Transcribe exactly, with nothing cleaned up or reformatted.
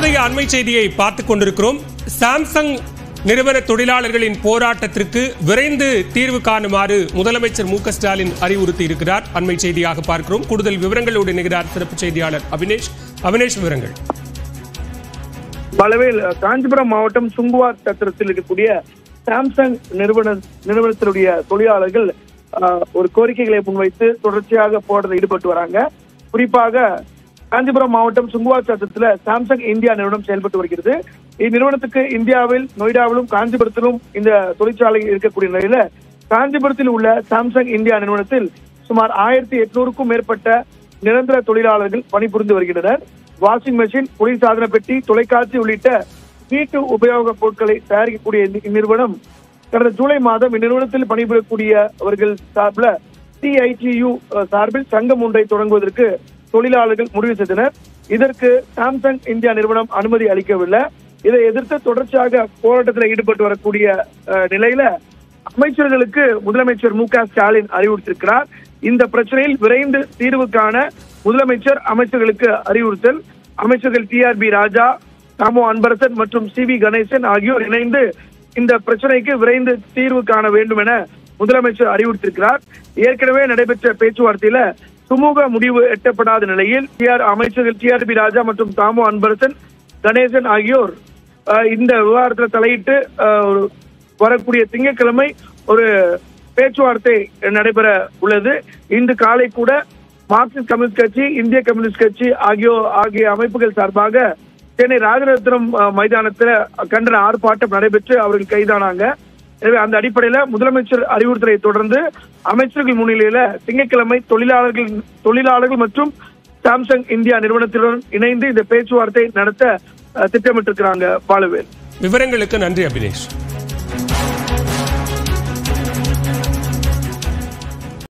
தற்போதைய அண்மை செய்தியை பார்த்துக் கொண்டிருக்கிறோம். சாம்சங் நிறுவன தொழிலாளர்களின் போராட்டத்திற்கு விரைந்து தீர்வு காணுமாறு முதலமைச்சர் மு க ஸ்டாலின் அறிவுறுத்தி இருக்கிறார். அண்மை செய்தியாக பார்க்கிறோம். கூடுதல் விவரங்களோடு இணைகிறார் சிறப்பு செய்தியாளர் அபினேஷ். அபினேஷ், விவரங்கள். பலவேல் காஞ்சிபுரம் மாவட்டம் சுங்குவார் சத்திரத்தில் இருக்கக்கூடிய சாம்சங் நிறுவன நிறுவனத்தினுடைய தொழிலாளர்கள் ஒரு கோரிக்கைகளை முன்வைத்து தொடர்ச்சியாக போராட்டத்தில் ஈடுபட்டு வராங்க. குறிப்பாக காஞ்சிபுரம் மாவட்டம் சுங்குவார் சத்திரத்தில் சாம்சங் இந்தியா நிறுவனம் செயல்பட்டு வருகிறது. இந்நிறுவனத்துக்கு இந்தியாவில் நொய்டாவிலும் காஞ்சிபுரத்திலும் இந்த தொழிற்சாலை இருக்கக்கூடிய நிலையில காஞ்சிபுரத்தில் உள்ள சாம்சங் இந்தியா நிறுவனத்தில் சுமார் ஆயிரத்தி எட்நூறுக்கும் மேற்பட்ட நிரந்தர தொழிலாளர்கள் பணிபுரிந்து வருகின்றனர். வாஷிங் மெஷின், குளிர்சாதன பெட்டி, தொலைக்காட்சி உள்ளிட்ட வீட்டு உபயோக பொருட்களை தயாரிக்கக்கூடிய இந்நிறுவனம் கடந்த ஜூலை மாதம் இந்நிறுவனத்தில் பணிபுரியக்கூடியவர்கள் சார்பில் சிஐடியு சார்பில் சங்கம் ஒன்றை தொடங்குவதற்கு தொழிலாளர்கள் முடிவு செய்தனர். இதற்கு சாம்சங் இந்தியா நிறுவனம் அனுமதி அளிக்கவில்லை. இதை எதிர்த்து தொடர்ச்சியாக போராட்டத்தில் ஈடுபட்டு வரக்கூடிய நிலையில அமைச்சர்களுக்கு முதலமைச்சர் மு க ஸ்டாலின் அறிவுறுத்திருக்கிறார். இந்த பிரச்சனையில் விரைந்து தீர்வு காண முதலமைச்சர் அமைச்சர்களுக்கு அறிவுறுத்தல். அமைச்சர்கள் T R B Raja, Thamo Anbarasan மற்றும் சி வி கணேசன் ஆகியோர் இணைந்து இந்த பிரச்சனைக்கு விரைந்து தீர்வு காண வேண்டும் என முதலமைச்சர் அறிவுறுத்திருக்கிறார். ஏற்கனவே நடைபெற்ற பேச்சுவார்த்தையில சுமூக முடிவு எட்டப்படாத நிலையில் அமைச்சர்கள் டி ஆர் பி ராஜா மற்றும் தாமோ அன்பரசன், கணேசன் ஆகியோர் இந்த விவகாரத்தில் தலையிட்டு வரக்கூடிய திங்கட்கிழமை ஒரு பேச்சுவார்த்தை நடைபெற உள்ளது. இன்று காலை கூட மார்க்சிஸ்ட் கம்யூனிஸ்ட் கட்சி, இந்திய கம்யூனிஸ்ட் கட்சி ஆகியோர் ஆகிய அமைப்புகள் சார்பாக சென்னை ராஜரத்னம் மைதானத்தில் கண்டன ஆர்ப்பாட்டம் நடைபெற்று அவர்கள் கைதானாங்க. எனவே அந்த அடிப்படையில முதலமைச்சர் அறிவுறுத்தலை தொடர்ந்து அமைச்சர்கள் முன்னிலையில திங்கட்கிழமை தொழிலாளர்கள் தொழிலாளர்கள் மற்றும் சாம்சங் இந்தியா நிறுவனத்துடன் இணைந்து இந்த பேச்சுவார்த்தை நடத்த திட்டமிட்டிருக்கிறாங்க. பாலுவேல், விவரங்களுக்கு நன்றி அபினேஷ்.